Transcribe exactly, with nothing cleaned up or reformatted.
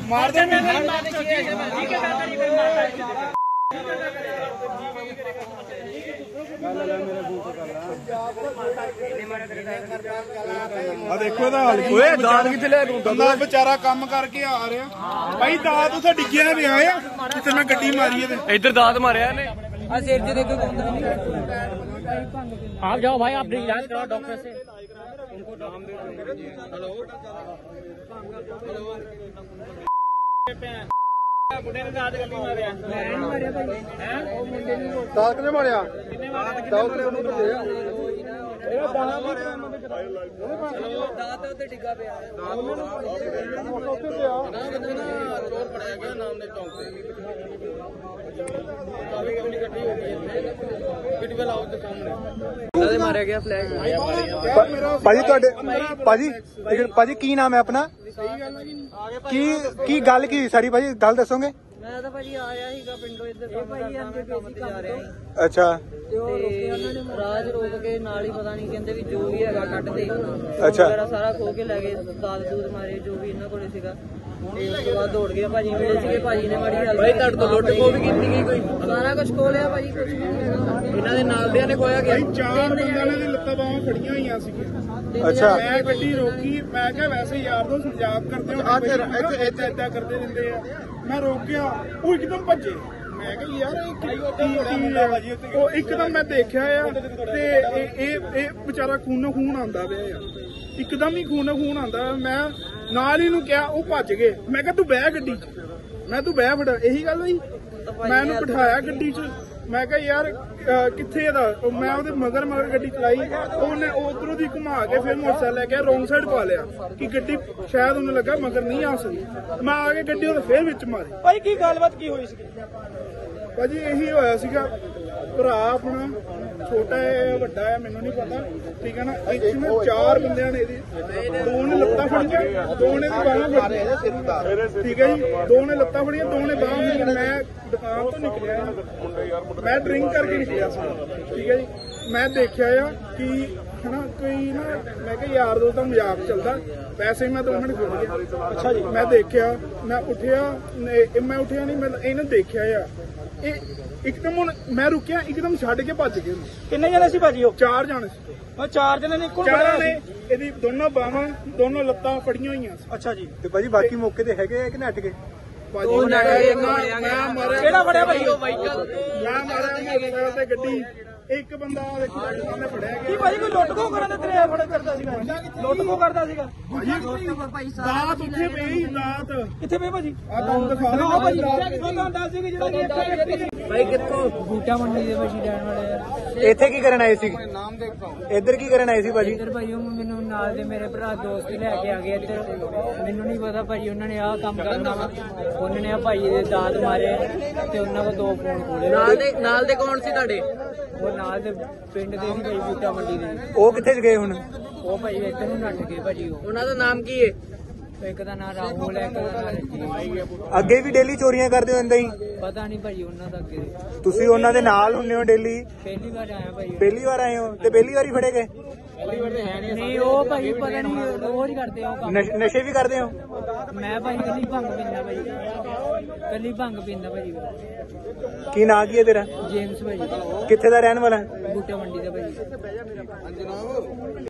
मार दे देखो दात कितने बंदा बेचारा काम करके आ रहा भाई दात उसे डिग्गिया भी आया जिसे मैं गड्डी मारी है इधर दात मारिया ने आप जाओ भाई आप इलाज कराओ डॉक्टर से उनको हेलो मुंडे ने दात गड्डी मारिया दात किने मारिया दात दात उत्ते डिग्गा पे चोर फड़िया गया नाम ने चौंक से मारिया गया फ्लैग ਭਾਜੀ ਤੁਹਾਡੇ ਭਾਜੀ ਭਾਜੀ ਕੀ ਨਾਮ ਹੈ ਆਪਣਾ ਕੀ ਕੀ ਗੱਲ ਕੀ ਸਾਰੀ ਭਾਜੀ ਗੱਲ ਦੱਸੋਗੇ ਮੈਂ ਤਾਂ ਭਾਜੀ ਆਇਆ ਸੀਗਾ ਪਿੰਡੋਂ ਇੱਧਰ ਕੰਮ ਕਰਦਾ ਜਾ ਰਿਹਾ ਸੀ ਅੱਛਾ ਤੇ ਉਹਨਾਂ ਨੇ ਰਾਜ ਰੋਕ ਕੇ ਨਾਲ ਹੀ ਪਤਾ ਨਹੀਂ ਕਹਿੰਦੇ ਵੀ ਜੋ ਵੀ ਹੈਗਾ ਕੱਢ ਦੇ ਅੱਛਾ ਵਗੈਰਾ ਸਾਰਾ ਖੋ ਕੇ ਲੈ ਗਏ ਦਾਦ ਦੂਦ ਮਾਰੇ ਜੋ ਵੀ ਇਹਨਾਂ ਕੋਲੇ ਸੀਗਾ ਤੇ ਉਸ ਤੋਂ ਬਾਅਦ ਦੌੜ ਗਏ ਭਾਜੀ ਮਿਲੇ ਸੀਗੇ ਭਾਜੀ ਨੇ ਮਾੜੀ ਗੱਲ ਭਾਈ ਤੁਹਾਡੇ ਤੋਂ ਲੁੱਟ ਖੋ ਵੀ ਕੀਤੀ ਗਈ ਕੋਈ ਸਾਰਾ ਕੁਝ ਖੋ ਲਿਆ ਭਾਜੀ ਕੁਝ ਵੀ ਨਹੀਂ ਹੈਗਾ ਇਹਨਾਂ ਦੇ ਨਾਲ ਦਿਆਂ ਨੇ ਖੋਇਆ ਗਿਆ ਚਾਰ ਬੰਦਿਆਂ ਨੇ ਲੱਤਾਂ ਬਾਹਾਂ ਫੜੀਆਂ ਹੋਈਆਂ ਸੀਗੀਆਂ ਅੱਛਾ ਮੈਂ ਗੱਡੀ ਰੋਕੀ ਮੈਂ ਕਿਹਾ ਵੈਸੇ ਯਾਰ ਦੋਸਤ ਮਜ਼ਾਕ ਕਰਦੇ ਹੋ ਇੱਥੇ ਏਦਾਂ ਕਰਦੇ ਰਹਿੰਦੇ ਆ ਮੈਂ ਰੋਕਿਆ ਉਹ ਇੱਕਦਮ ਭੱਜੇ ਮੈਂ ਕਿਹਾ ਯਾਰ ਉਹ ਇੱਕਦਮ ਮੈਂ ਦੇਖਿਆ ਆ ਤੇ ਇਹ ਇਹ ਵਿਚਾਰਾ ਖੂਨੋ ਖੂਨ ਆਉਂਦਾ ਪਿਆ ਆ ਇੱਕਦਮ ਹੀ ਖੂਨੋ ਖੂਨ ਆਉਂਦਾ ਮੈਂ ਨਾਲ ਹੀ ਨੂੰ ਕਿਹਾ ਉਹ ਭੱਜ ਗਏ ਮੈਂ ਕਿਹਾ ਤੂੰ ਬਹਿ ਗੱਡੀ 'ਚ ਮੈਂ ਤੂੰ ਬਹਿ ਫੜ ਇਹੀ ਗੱਲ ਹੋਈ ਮੈਂ ਇਹਨੂੰ ਬਿਠਾਇਆ ਗੱਡੀ 'ਚ ਮੈਂ ਕਿਹਾ ਯਾਰ ਕਿੱਥੇ ਇਹਦਾ ਮੈਂ ਉਹਦੇ ਮਗਰ ਮਗਰ ਗੱਡੀ ਚਲਾਈ ਉਹਨੇ ਉਧਰੋਂ ਦੀ ਘੁਮਾ ਕੇ ਫਿਰ ਮੋਟਰਸਾਈਕਲ ਲੈ ਕੇ ਰੋਂਗ ਸਾਈਡ ਪਾ ਲਿਆ ਕਿ ਗੱਡੀ ਸ਼ਾਇਦ ਉਹਨੂੰ ਲੱਗਾ ਮਗਰ ਨਹੀਂ ਆ ਸਕਦੀ ਮੈਂ ਆ ਕੇ ਗੱਡੀ ਉਹਦੇ ਫਿਰ ਵਿੱਚ ਮਾਰੀ ਭਾਈ ਕੀ ਗੱਲਬਾਤ ਕੀ ਹੋਈ ਸੀ ਭਾਜੀ ਇਹੀ ਹੋਇਆ ਸੀਗਾ ਭਰਾ ਆਪਣਾ ਛੋਟਾ ਹੈ ਵੱਡਾ ਹੈ ਮੈਨੂੰ ਨਹੀਂ ਪਤਾ ਠੀਕ ਹੈ ਨਾ ਇੱਥੇ ਨਾ ਚਾਰ ਬੰਦਿਆਂ ਨੇ ਇਹਦੀ ਦੋ ਨੇ ਲੱਤਾਂ ਫੜੀਆਂ ਦੋ ਨੇ ਬਾਹਾਂ ਫੜੀਆਂ ਠੀਕ ਹੈ ਜੀ ਦੋ ਨੇ ਲੱਤਾਂ ਫੜੀਆਂ ਦੋ ਨੇ ਬਾਹਾਂ ਫੜੀਆਂ ਮੈਂ ਦੁਕਾਨ ਤੋਂ ਨਿਕਲਿਆ ਮੈਂ ਡਰਿੰਕ ਕਰਕੇ ਨਿਕਲਿਆ ਸੀ ਠੀਕ ਹੈ ਜੀ ਮੈਂ ਦੇਖਿਆ ਆ ਕਿ ਹਨਾ ਕੋਈ ਨਾ ਮੈਂ ਕਿਹਾ ਯਾਰ ਦੋਸਤ ਦਾ ਮਜ਼ਾਕ ਚੱਲਦਾ ਪੈਸੇ ਮੈਂ ਦੋ ਮਿੰਟ ਖੁੱਲ ਗਿਆ ਅੱਛਾ ਜੀ ਮੈਂ ਦੇਖਿਆ ਮੈਂ ਉੱਠਿਆ ਮੈਂ ਉੱਠਿਆ ਨਹੀਂ ਮੈਂ ਇਹਨੇ ਦੇਖਿਆ ਆ ਇਹ ਇੱਕਦਮ ਹੁਣ ਮੈਂ ਰੁਕਿਆ ਇੱਕਦਮ ਛੱਡ ਕੇ ਭੱਜ ਗਏ ਕਿੰਨੇ ਜਣੇ ਸੀ ਭਾਜੀ ਉਹ ਚਾਰ ਜਣੇ ਸੀ ਉਹ ਚਾਰ ਜਣੇ ਨੇ ਕੋਲ ਚਾਰਾਂ ਨੇ ਇਹਦੀ ਦੋਨੋਂ ਬਾਹਾਂ ਦੋਨੋਂ ਲੱਤਾਂ ਫੜੀਆਂ ਹੋਈਆਂ ਸੀ ਅੱਛਾ ਜੀ ਤੇ ਭਾਜੀ ਬਾਕੀ ਮੌਕੇ ਤੇ ਹੈਗੇ ਆ ਕਿ ਨੱਠ ਗਏ ਭਾਜੀ ਮੈਂ ਮਾਰਿਆ ਕਿਹੜਾ ਫੜਿਆ ਭਾਜੀ ਮੈਂ ਮਾਰਿਆ ਮੋਟਰਸਾਈਕਲ ਤੇ ਗੱਡੀ ਇੱਕ ਬੰਦਾ ਦੇਖੋ ਸਾਹਮਣੇ ਫੜਿਆ ਗਿਆ ਕੀ ਭਾਜੀ ਕੋਈ ਲੁੱਟ ਖੋਹ ਕਰਨ ਦੇ ਤੇਰੇ ਫੜ ਕਰਦਾ ਸੀਗਾ ਲੁੱਟ ਖੋਹ ਕਰਦਾ ਸੀਗਾ ਦਾਤ ਉੱਥੇ ਪਈ ਦਾਤ ਕਿੱਥੇ ਪਈ ਭਾਜੀ ਆ ਤੁਹਾਨੂੰ ਦਿਖਾ ਦਿੰਦਾ ਭਾਜੀ ਤੁਹਾਨੂੰ ਦੱਸ ਸੀ ਕਿ ਜਿਹੜਾ ਇੱਥੇ ਭਾਈ ਕਿੱਥੋਂ ਬੂਟਾ ਮੰਡੀ ਦੇ ਭਾਜੀ ਰਹਿਣ ਵਾਲੇ ਆ ਇੱਥੇ ਕੀ ਕਰਨ ਆਏ ਸੀ ਨਾਮ ਦੇਖੋ ਇੱਧਰ ਕੀ ਕਰਨ ਆਏ ਸੀ ਭਾਜੀ ਇੱਧਰ ਭਾਈ ਉਹ ਮੈਨੂੰ ਨਾਲ ਦੇ ਮੇਰੇ ਭਰਾ ਦੋਸਤ ਹੀ ਲੈ ਕੇ ਆ ਗਏ ਇੱਧਰ ਮੈਨੂੰ ਨਹੀਂ ਪਤਾ ਭਾਜੀ ਉਹਨਾਂ ਨੇ ਆਹ ਕੰਮ ਕਰਨਾ ਵਾ ਉਹਨਾਂ ਨੇ ਆ ਭਾਈ ਦੇ ਦਾਤ ਮਾਰੇ ਤੇ ਉਹਨਾਂ ਕੋਲ ਦੋ ਫੋਨ ਖੋਲੇ ਨਾਲ ਦੇ ਨਾਲ ਦੇ ਕੌਣ ਸੀ ਤੁਹਾਡੇ ਉਹ ਨਾਲ ਦੇ ਪਿੰਡ ਦੇ ਵੀ ਭਾਈ ਬੂਟਾ ਮੰਡੀ ਦੇ ਉਹ ਕਿੱਥੇ ਗਏ ਹੁਣ ਉਹ ਭਾਈ ਇੱਧਰ ਨੂੰ ਨੱਠ ਗਏ ਭਾਜੀ ਉਹ ਉਹਨਾਂ ਦਾ ਨਾਮ ਕੀ ਹੈ ਇੱਕ ਦਾ ਨਾਮ ਰਾਹੁਲ ਹੈ ਇੱਕ ਦਾ ਨਾਮ ਅੱਗੇ ਵੀ ਡੇਲੀ ਚੋਰੀਆਂ ਕਰਦੇ ਹੋ ਇੰਦਾਂ ਹੀ ਪਤਾ ਨਹੀਂ ਭਾਜੀ ਉਹਨਾਂ ਦਾ ਅੱਗੇ ਤੁਸੀਂ ਉਹਨਾਂ ਦੇ ਨਾਲ ਹੁੰਨੇ ਹੋ ਡੇਲੀ ਪਹਿਲੀ ਵਾਰ ਆਇਆ ਭਾਈ ਪਹਿਲੀ ਵਾਰ ਆਏ ਹੋ ਤੇ ਪਹਿਲੀ ਵਾਰੀ ਫੜੇ ਗਏ ਪਹਿਲੀ ਵਾਰ ਤੇ ਹੈ ਨਹੀਂ ਨਹੀਂ ਉਹ ਭਾਈ ਪਤਾ ਨਹੀਂ ਰੋਜ਼ ਕਰਦੇ ਆ ਉਹ ਕੰਮ ਨਸ਼ੇ ਵੀ ਕਰਦੇ ਹੋ ਮੈਂ ਭਾਈ ਕੱਲੀ ਭੰਗ ਪੀਂਦਾ ਭਾਈ ਕੱਲੀ ਭੰਗ ਪੀਂਦਾ ਭਾਈ ਕੀ ਨਾਂ ਕੀ ਹੈ ਤੇਰਾ ਜੇਮਸ ਭਾਈ ਕਿੱਥੇ ਦਾ ਰਹਿਣ ਵਾਲਾ ਬੂਟਾ ਮੰਡੀ ਦਾ ਭਾਈ